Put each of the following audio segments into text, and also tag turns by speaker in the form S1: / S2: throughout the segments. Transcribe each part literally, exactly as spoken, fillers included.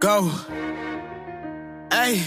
S1: go. Hey,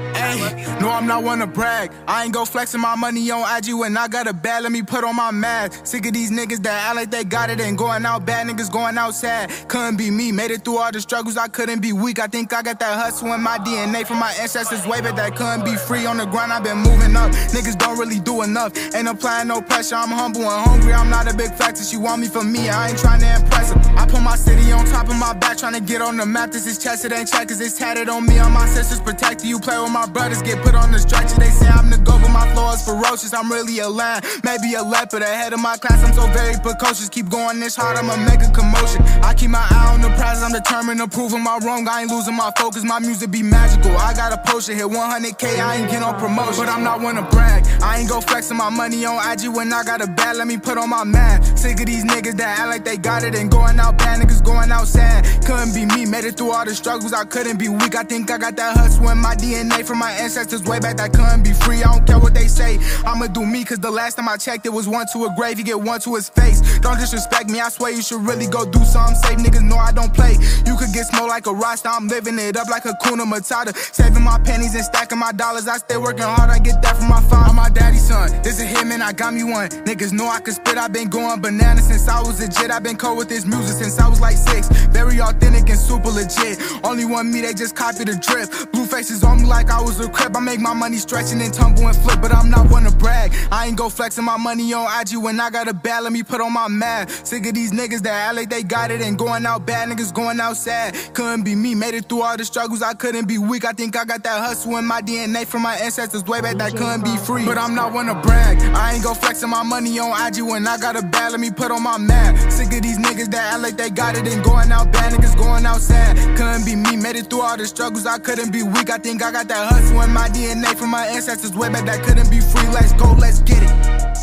S1: hey, no, I'm not one to brag. I ain't go flexing my money on I G when I got a bag. Let me put on my mask. Sick of these niggas that act like they got it and going out bad. Niggas going out sad. Couldn't be me. Made it through all the struggles. I couldn't be weak. I think I got that hustle in my D N A from my ancestors way back. That couldn't be free on the grind. I've been moving up. Niggas don't really do enough. Ain't applying no pressure. I'm humble and hungry. I'm not a big flexer. She want me for me. I ain't trying to impress her. I put my city on top of my back, trying to get on the map. This is chest. It ain't checkers. It's tatted on me. On my sisters protected. You play with my brothers, get put on the stretcher. They say I'm the go, but my flow is ferocious. I'm really a lion, maybe a leopard. Ahead of my class, I'm so very precocious. Keep going this hard, I'ma make a commotion. I keep my eye on the prize, I'm determined to prove them I'm wrong. I ain't losing my focus, my music be magical. I got a potion, hit one hundred K, I ain't get no promotion. But I'm not one to brag, I ain't go flexing my money on I G when I got a bag. Let me put on my mask. Sick of these niggas that act like they got it and going out bad. Niggas going out sad. Couldn't be me, made it through all the struggles. I couldn't be weak. I think I got that hustle in my D N A from my ancestors way back. That couldn't be free. I don't care what they say. I'ma do me, cause the last time I checked, it was one to a grave. You get one to his face. Don't disrespect me. I swear you should really go do something safe. Niggas know I don't play. You could get smoked like a Rasta. I'm living it up like a Kuna Matata. Saving my pennies and stacking my dollars. I stay working hard. I get that from my father. I'm my daddy's son. This a hit, man. I got me one. Niggas know I can spit. I been going bananas since I was legit. I been cold with this music since I was like six. Very authentic and super legit. Only one me, they just copy the drip. Blue faces on me like I was a crib. I make my money stretching and tumble and flip, but I'm not one to brag. I ain't go flexing my money on I G when I got a bag. Let me put on my mask. Sick of these niggas that act like they got it and going out bad. Niggas going out sad. Couldn't be me. Made it through all the struggles. I couldn't be weak. I think I got that hustle in my D N A from my ancestors way back. That couldn't be free, but I'm not one to brag. I ain't go flexing my money on I G when I got a bag. Let me put on my mask. Sick of these niggas that act like they got it and going out bad. Niggas going out sad. Couldn't be me. Made it through all the struggles. I couldn't be weak. I think I got that hustle in my D N A from my ancestors way back. That couldn't be free. Let's go, let's get it.